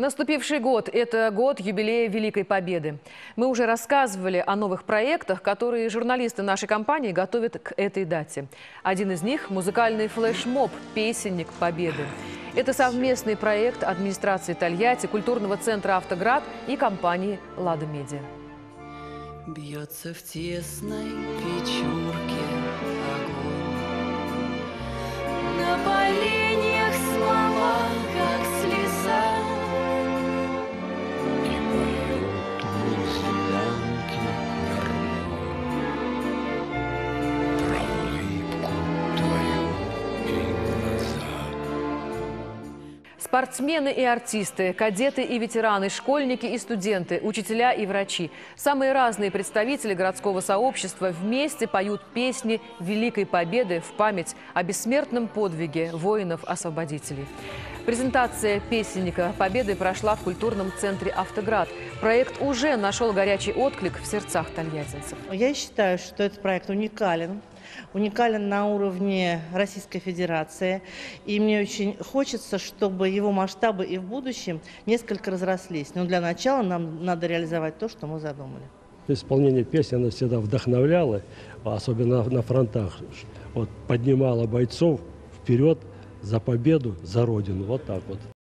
Наступивший год – это год юбилея Великой Победы. Мы уже рассказывали о новых проектах, которые журналисты нашей компании готовят к этой дате. Один из них – музыкальный флешмоб «Песенник Победы». Это совместный проект администрации Тольятти, культурного центра «Автоград» и компании «Лада Медиа». Бьется в тесной печурке огонь. На поленьях слова, как слеза. И поют гуслянки верной про улыбку твою и глаза. Спортсмены и артисты, кадеты и ветераны, школьники и студенты, учителя и врачи. Самые разные представители городского сообщества вместе поют песни Великой Победы в память о бессмертном подвиге воинов-освободителей. Презентация «Песенника Победы» прошла в культурном центре «Автоград». Проект уже нашел горячий отклик в сердцах тольяттинцев. Я считаю, что этот проект уникален. Уникален на уровне Российской Федерации. И мне очень хочется, чтобы его масштабы и в будущем несколько разрослись. Но для начала нам надо реализовать то, что мы задумали. Исполнение песни оно всегда вдохновляло, особенно на фронтах. Вот, поднимало бойцов вперед за победу, за Родину. Вот так вот.